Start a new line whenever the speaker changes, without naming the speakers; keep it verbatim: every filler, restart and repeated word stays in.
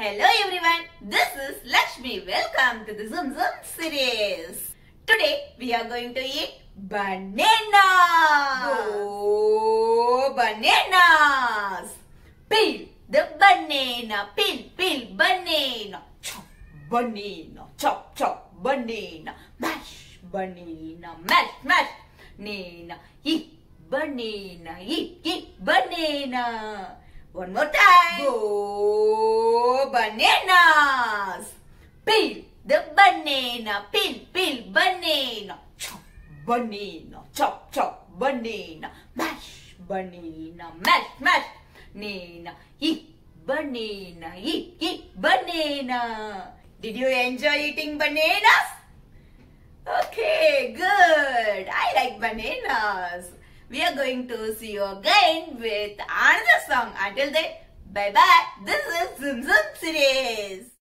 Hello everyone, this is Lakshmi. Welcome to the Zoom Zoom series. Today we are going to eat banana. Oh, bananas. Peel the banana. Peel, peel, banana. Chop, banana. Chop, chop, banana. Mash, banana. Mash, mash, banana. Eat, banana. Eat, eat, banana. One more time. Go bananas. Peel the banana. Peel, peel, banana. Chop, banana. Chop, chop, banana. Mash, banana. Mash, mash, banana. Eat, banana. Eat, eat, banana. Did you enjoy eating bananas? Okay, good. I like bananas. We are going to see you again with another song. Until then, bye bye. This is Zoom Zoom series.